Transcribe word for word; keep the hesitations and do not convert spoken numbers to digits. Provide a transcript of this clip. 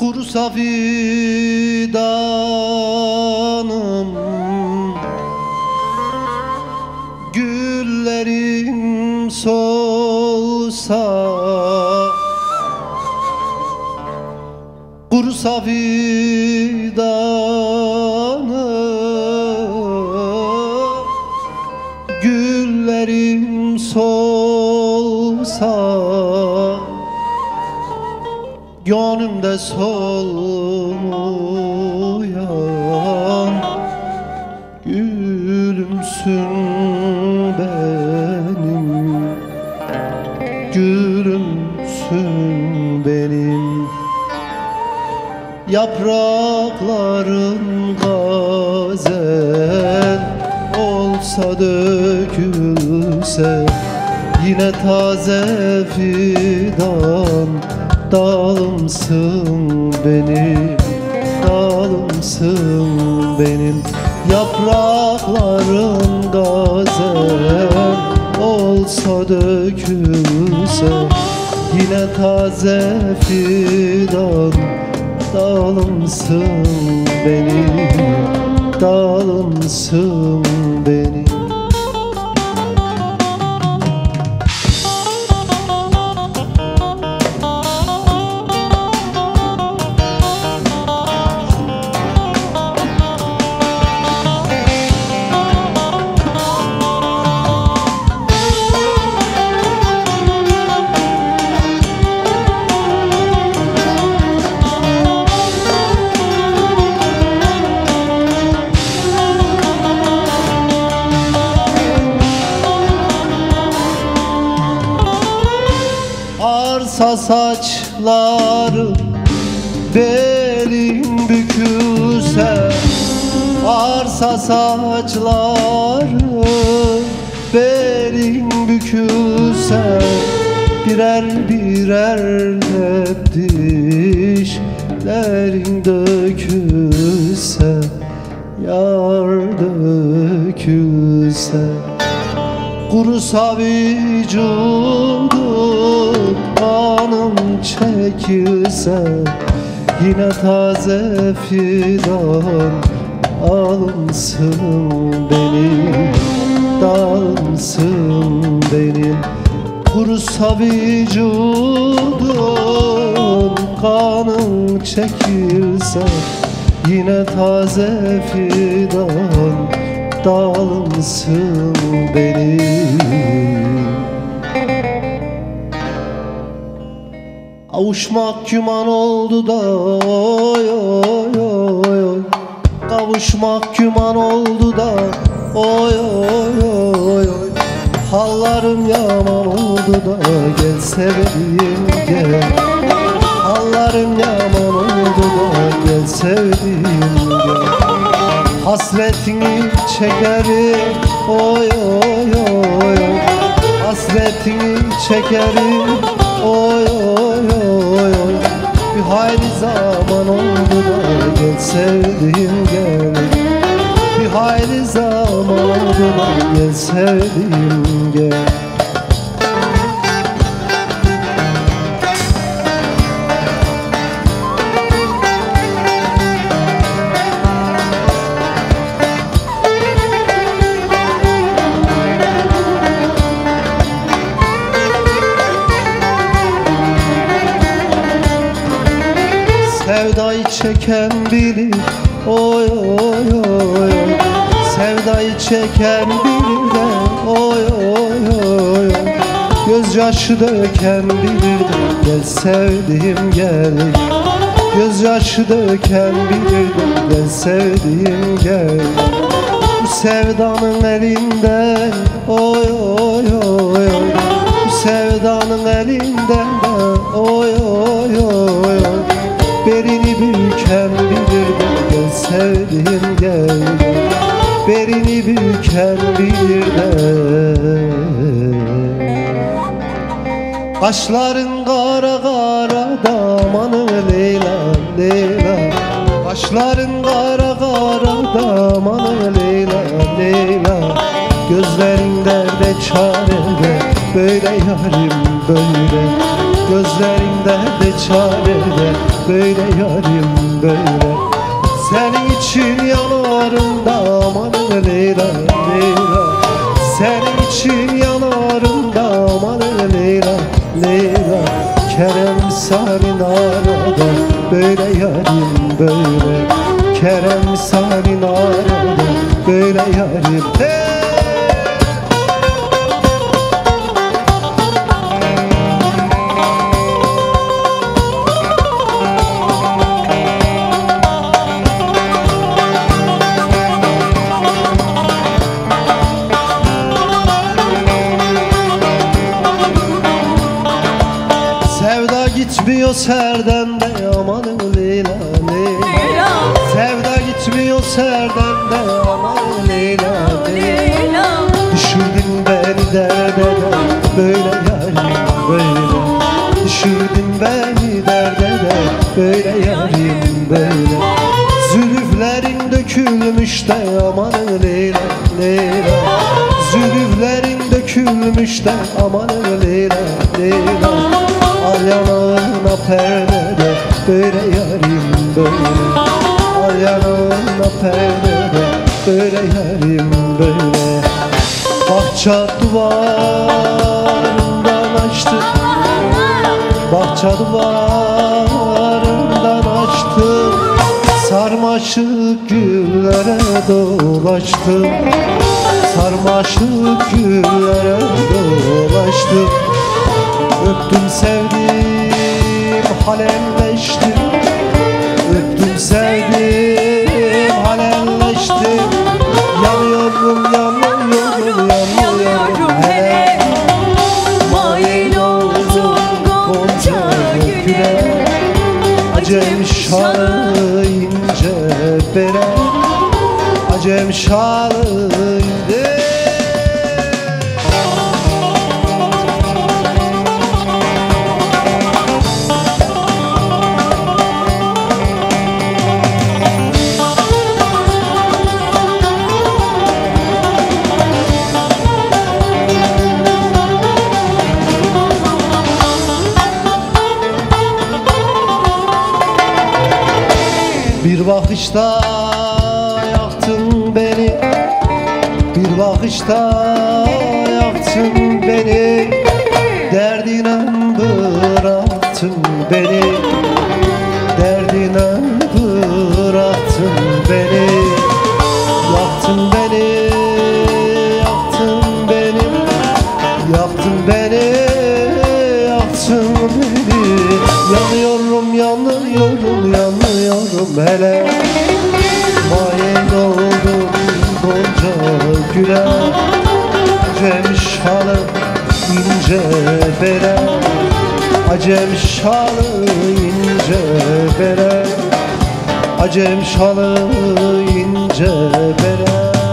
Kurusa fidanım, güllerim solsa, kurusa fidanım, güllerim solsa, gönlümde solmayan gülümsün benim, gülümsün benim. Yaprakların gazel olsa dökülse, yine taze fidan dalımsın benim, dalımsın benim. Yaprakların gazel olsa dökülse, yine taze fidan dalımsın benim, dalımsın benim. Arsa saçları belin bükülse, arsa saçları belin bükülse, birer birer hep dişlerin dökülse, yar dökülse, kurusa vücudum, kanım çekilse, yine taze fidan alımsın benim, dalımsın benim. Kurusa vücudum, kanım çekilse, yine taze fidan dalımsın benim. Avuşmak küman oldu da oy oy oy oy, kavuşmak küman oldu da oy oy oy oy. Hallarım yaman oldu da gel sevdiğim gel, hallarım yaman oldu da gel sevdiğim gel. Hasretini çekerim oy oy oy oy, hasretini çekerim oy oy oy oy. Bir hayli zaman oldu da gel sevdiğim gel, bir hayli zaman oldu da gel sevdiğim gel. Sevdayı çeken bilir oy oy oy oy, sevdayı çeken bilir de oy oy oy oy. Gözyaşı döken bilir de gel sevdiğim gel, gözyaşı döken bilir de gel sevdiğim gel. Bu sevdanın elinden oy oy oy oy, bu sevdanın elinden de oy oy oy oy. Berini büken bilir de gel sevdiğim gel, berini büken bilir de. Kaşların kara kara damanı Leyla Leyla, kaşların kara kara damanı Leyla Leyla. Gözlerin derde çarede böyle yarim böyle, Gözlerimde de çarede, böyle yarim böyle. Senin için yanarım da aman Leyla Leyla. Senin için yanarım da aman Leyla Leyla. Kerem sarin arada, böyle yarim böyle. Kerem sarin arada, böyle yarim. Hey! Sevda gitmiyor serden de aman Leyla Leyla. Sevda gitmiyor serden de aman Leyla Leyla. Düşürdün beni derde de, böyle yarim böyle. Düşürdün beni derde de, böyle yarim böyle. Zülüflerin dökülmüş de aman Leyla Leyla. Zülüflerin dökülmüş de aman Leyla Leyla. Al yanağına perdede, böyle yarim böyle. Al yanağına perdede, böyle yarim böyle. Bahçe duvarından açtım, bahçe duvarından açtım. Sarmaşık güllere dolaştım, sarmaşık güllere dolaştım. Öptüm sevdim halelleştim, öptüm sevdim halelleştim. Yanıyorum yanıyorum yanıyorum hele. Mail oldum gonca güle. Acem şalı ince bere, acem şalı ince. Bir bakışta yaktın beni, bir bakışta yaktın beni. Derdine bıraktın beni, derdine bıraktın beni. Yaktın beni, yaktın beni, yaktın beni, yaktın beni. Yanıyorum yanıyorum yanıyorum hele. Mail oldum gonca güle. Acem şalı ince bere, acem şalı ince bere, acem şalı ince bere.